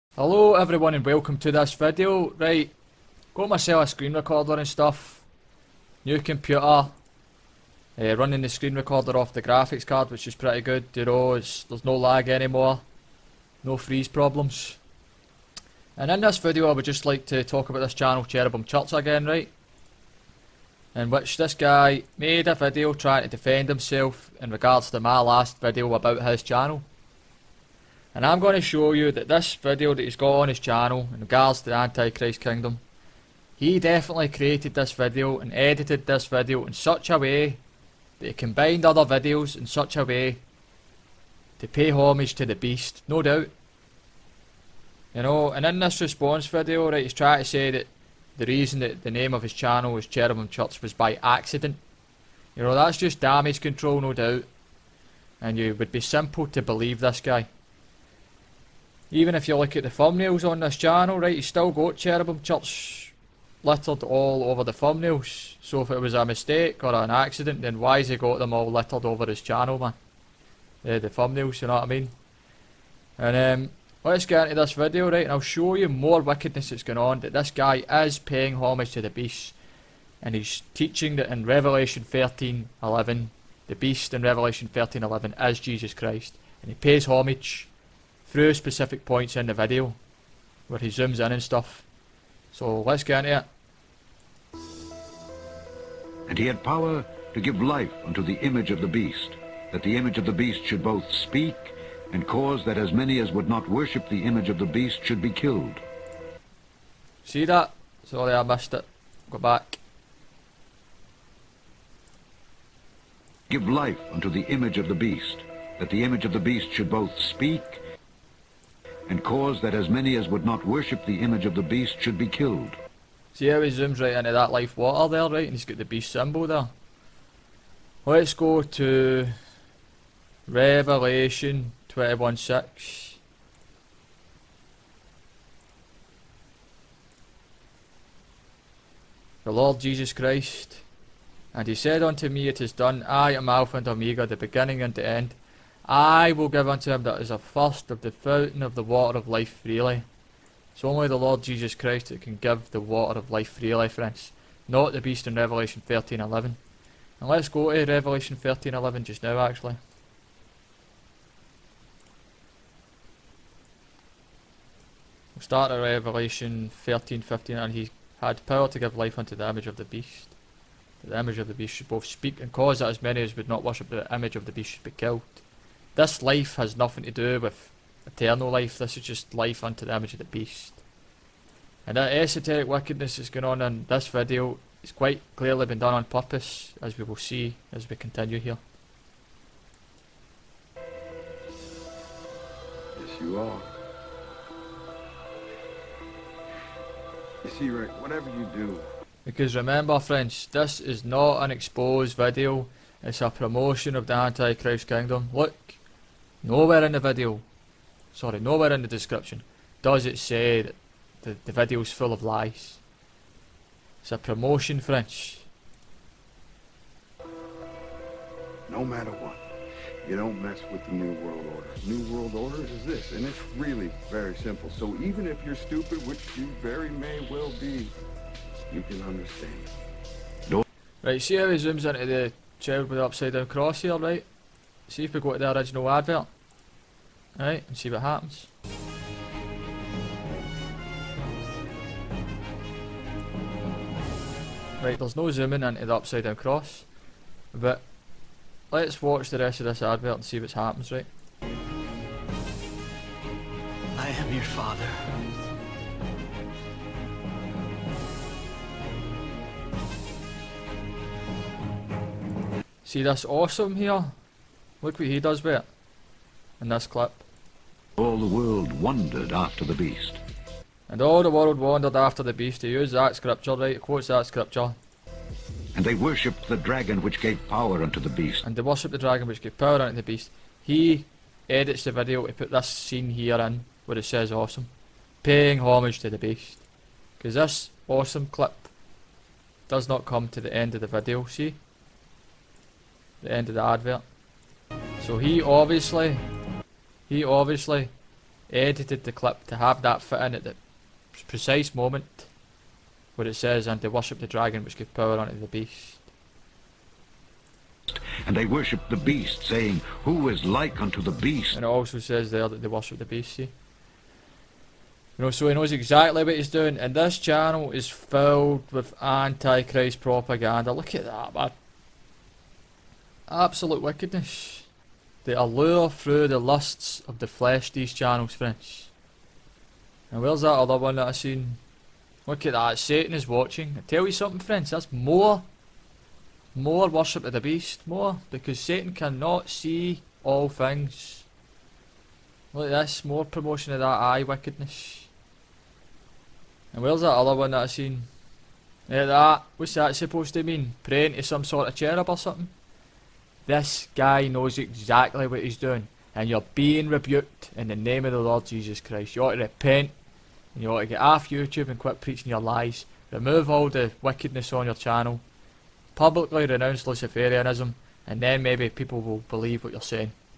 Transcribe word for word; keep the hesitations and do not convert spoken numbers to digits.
Hello everyone and welcome to this video. Right, got myself a screen recorder and stuff. New computer. Uh, running the screen recorder off the graphics card, which is pretty good. You know, it's, there's no lag anymore. No freeze problems. And in this video I would just like to talk about this channel, Cherubim Church again, right? In which this guy made a video trying to defend himself in regards to my last video about his channel. And I'm going to show you that this video that he's got on his channel in regards to the Antichrist Kingdom, he definitely created this video and edited this video in such a way that he combined other videos in such a way to pay homage to the beast, no doubt. You know, and in this response video, right, he's trying to say that the reason that the name of his channel was Cherubim Church was by accident. You know, that's just damage control, no doubt. And you would be simple to believe this guy. Even if you look at the thumbnails on this channel, right, he's still got Cherubim Church littered all over the thumbnails. So if it was a mistake or an accident, then why has he got them all littered over his channel, man? Uh, the thumbnails, you know what I mean? And um, let's get into this video, right, and I'll show you more wickedness that's going on, that this guy is paying homage to the beast. And he's teaching that in Revelation thirteen eleven, the beast in Revelation thirteen eleven is Jesus Christ. And he pays homage through specific points in the video where he zooms in and stuff. So let's get into it. And he had power to give life unto the image of the beast, that the image of the beast should both speak and cause that as many as would not worship the image of the beast should be killed. See that? Sorry, I missed it. Go back. Give life unto the image of the beast, that the image of the beast should both speak and cause that as many as would not worship the image of the beast should be killed. See how he zooms right into that life water there, right? And he's got the beast symbol there. Let's go to Revelation twenty-one six. The Lord Jesus Christ. And he said unto me, It is done. I am Alpha and Omega, the beginning and the end. I will give unto him that is athirst of the fountain of the water of life freely. It's only the Lord Jesus Christ that can give the water of life freely, friends. Not the beast in Revelation thirteen eleven. And let's go to Revelation thirteen eleven just now, actually. We'll start at Revelation thirteen fifteen, and he had power to give life unto the image of the beast. The image of the beast should both speak and cause that as many as would not worship the image of the beast should be killed. This life has nothing to do with eternal life. This is just life unto the image of the beast. And that esoteric wickedness that's going on in this video is quite clearly been done on purpose, as we will see as we continue here. Yes, you are. You see, Rick, whatever you do... Because remember, friends, this is not an exposed video. It's a promotion of the Antichrist Kingdom. Look. Nowhere in the video, sorry, nowhere in the description does it say that the, the video is full of lies. It's a promotion, friends. No matter what, you don't mess with the New World Order. New World Order is this, and it's really very simple. So even if you're stupid, which you very may well be, you can understand. No. Right, see how he zooms into the child with the upside down cross here, right? See if we go to the original advert. Right, and see what happens. Right, there's no zooming into the upside down cross. But let's watch the rest of this advert and see what happens, right? I am your father. See this awesome here? Look what he does with it in this clip. All the world wondered after the beast. And all the world wandered after the beast. He used that scripture, right? He quotes that scripture. And they worshipped the dragon which gave power unto the beast. And they worship the dragon which gave power unto the beast. He edits the video to put this scene here in where it says awesome. Paying homage to the beast. Because this awesome clip does not come to the end of the video, see? The end of the advert. So he obviously, he obviously edited the clip to have that fit in at the precise moment where it says, and they worship the dragon which gave power unto the beast. And they worshipped the beast, saying, Who is like unto the beast? And it also says there that they worship the beast, see? You know, so he knows exactly what he's doing, and this channel is filled with antichrist propaganda. Look at that, man. Absolute wickedness. They allure through the lusts of the flesh, these channels, friends. And where's that other one that I seen? Look at that, Satan is watching. I tell you something, friends, that's more, more worship of the beast, more, because Satan cannot see all things. Look at this, more promotion of that eye wickedness. And where's that other one that I seen? Yeah, that, what's that supposed to mean? Praying to some sort of cherub or something? This guy knows exactly what he's doing, and you're being rebuked in the name of the Lord Jesus Christ. You ought to repent, and you ought to get off YouTube and quit preaching your lies. Remove all the wickedness on your channel. Publicly renounce Luciferianism, and then maybe people will believe what you're saying.